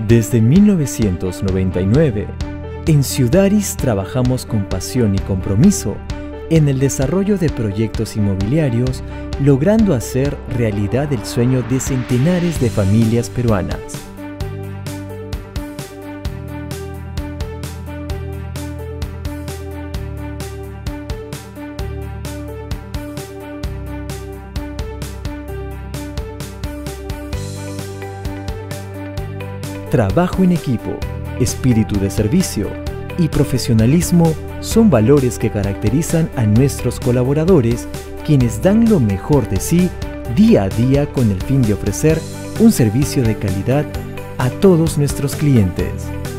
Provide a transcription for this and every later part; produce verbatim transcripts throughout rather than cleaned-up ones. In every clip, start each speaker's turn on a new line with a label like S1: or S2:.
S1: Desde mil novecientos noventa y nueve, en Ciudaris trabajamos con pasión y compromiso en el desarrollo de proyectos inmobiliarios, logrando hacer realidad el sueño de centenares de familias peruanas. Trabajo en equipo, espíritu de servicio y profesionalismo son valores que caracterizan a nuestros colaboradores, quienes dan lo mejor de sí día a día con el fin de ofrecer un servicio de calidad a todos nuestros clientes.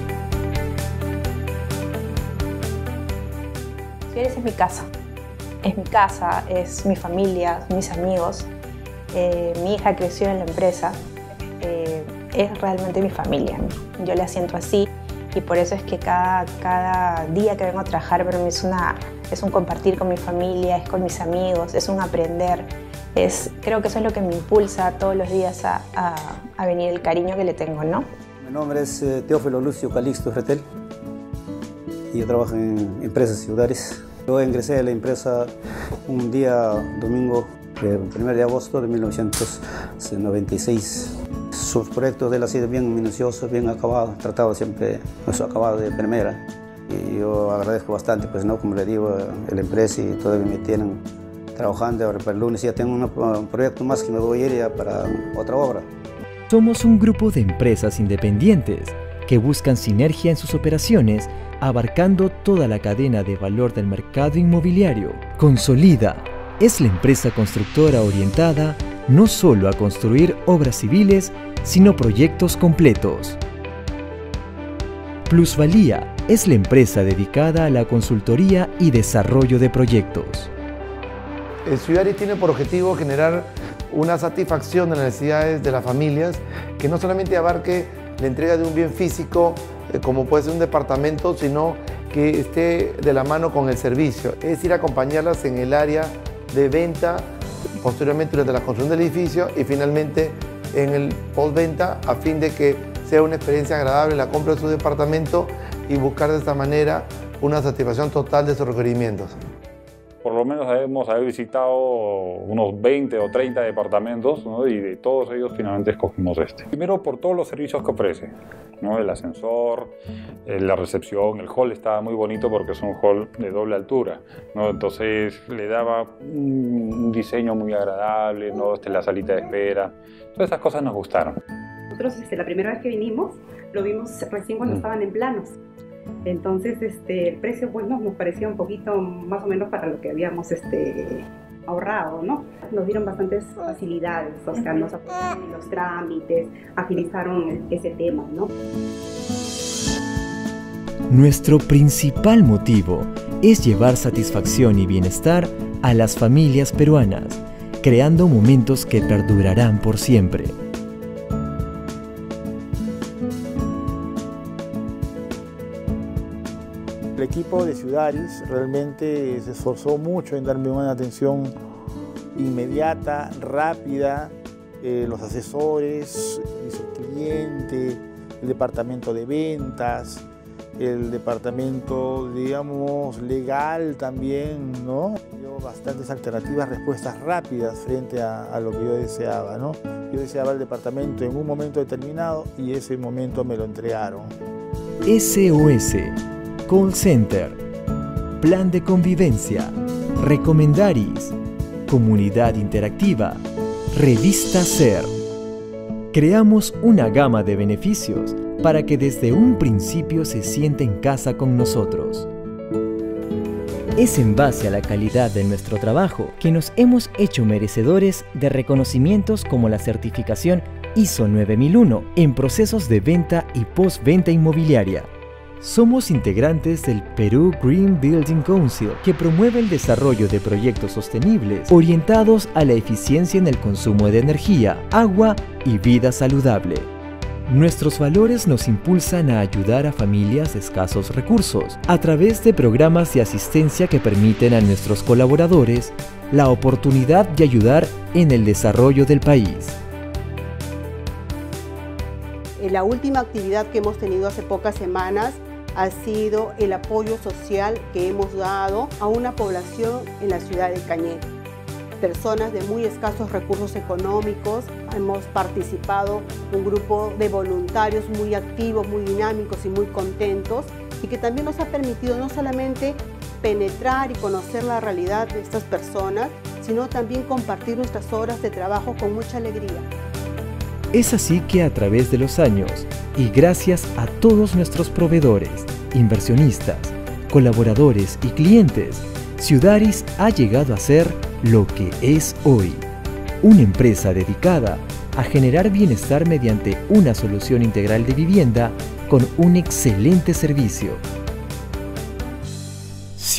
S2: Ciudaris es mi casa, es mi casa, es mi familia, mis amigos. Eh, mi hija creció en la empresa. Eh, es realmente mi familia, ¿no? Yo la siento así y por eso es que cada, cada día que vengo a trabajar para mí es, una, es un compartir con mi familia, es con mis amigos, es un aprender. Es, creo que eso es lo que me impulsa todos los días a, a, a venir, el cariño que le tengo, ¿no?
S3: Mi nombre es eh, Teófilo Lucio Calixto Fretel y yo trabajo en Empresas Ciudaris. Yo ingresé a la empresa un día domingo, el primero de agosto de mil novecientos noventa y seis. Sus proyectos de él han sido bien minuciosos, bien acabados, tratado siempre con su acabado de primera. Y yo agradezco bastante, pues no, como le digo, a la empresa y todavía me tienen trabajando. Ahora para el lunes ya tengo un proyecto más que me voy a ir ya para otra obra.
S1: Somos un grupo de empresas independientes que buscan sinergia en sus operaciones, abarcando toda la cadena de valor del mercado inmobiliario. Consolida es la empresa constructora orientada no solo a construir obras civiles, sino proyectos completos. Plusvalía es la empresa dedicada a la consultoría y desarrollo de proyectos.
S4: El Ciudaris tiene por objetivo generar una satisfacción de las necesidades de las familias que no solamente abarque la entrega de un bien físico, eh, como puede ser un departamento, sino que esté de la mano con el servicio, es decir, acompañarlas en el área de venta, posteriormente durante la construcción del edificio y finalmente en el postventa, a fin de que sea una experiencia agradable la compra de su departamento y buscar de esta manera una satisfacción total de sus requerimientos.
S5: Por lo menos hemos haber visitado unos veinte o treinta departamentos, ¿no? Y de todos ellos finalmente escogimos este. Primero por todos los servicios que ofrece, ¿no? El ascensor, la recepción, el hall estaba muy bonito porque es un hall de doble altura, ¿no? Entonces le daba un diseño muy agradable, ¿no? Este, la salita de espera, todas esas cosas nos gustaron.
S6: Nosotros este, la primera vez que vinimos lo vimos recién cuando mm. estaban en planos. Entonces este, el precio pues, nos, nos parecía un poquito más o menos para lo que habíamos este, ahorrado, ¿no? Nos dieron bastantes facilidades, o sea, nos apoyaron en los trámites, agilizaron ese tema, ¿no?
S1: Nuestro principal motivo es llevar satisfacción y bienestar a las familias peruanas, creando momentos que perdurarán por siempre.
S7: El equipo de Ciudaris realmente se esforzó mucho en darme una atención inmediata, rápida, eh, los asesores, el cliente, el departamento de ventas, el departamento, digamos, legal también, ¿no? Dio bastantes alternativas, respuestas rápidas frente a, a lo que yo deseaba, ¿no? Yo deseaba el departamento en un momento determinado y ese momento me lo entregaron.
S1: S O S Call Center, Plan de Convivencia, Recomendaris, Comunidad Interactiva, Revista Ser. Creamos una gama de beneficios para que desde un principio se sienta en casa con nosotros. Es en base a la calidad de nuestro trabajo que nos hemos hecho merecedores de reconocimientos como la certificación I S O nueve mil uno en procesos de venta y postventa inmobiliaria. Somos integrantes del Perú Green Building Council, que promueve el desarrollo de proyectos sostenibles orientados a la eficiencia en el consumo de energía, agua y vida saludable. Nuestros valores nos impulsan a ayudar a familias de escasos recursos a través de programas de asistencia que permiten a nuestros colaboradores la oportunidad de ayudar en el desarrollo del país.
S8: Eh, la última actividad que hemos tenido hace pocas semanas ha sido el apoyo social que hemos dado a una población en la ciudad de Cañete. Personas de muy escasos recursos económicos, hemos participado un grupo de voluntarios muy activos, muy dinámicos y muy contentos, y que también nos ha permitido no solamente penetrar y conocer la realidad de estas personas, sino también compartir nuestras horas de trabajo con mucha alegría.
S1: Es así que a través de los años, y gracias a todos nuestros proveedores, inversionistas, colaboradores y clientes, Ciudaris ha llegado a ser lo que es hoy. Una empresa dedicada a generar bienestar mediante una solución integral de vivienda con un excelente servicio.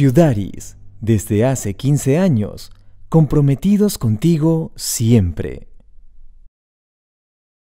S1: Ciudaris, desde hace quince años, comprometidos contigo siempre.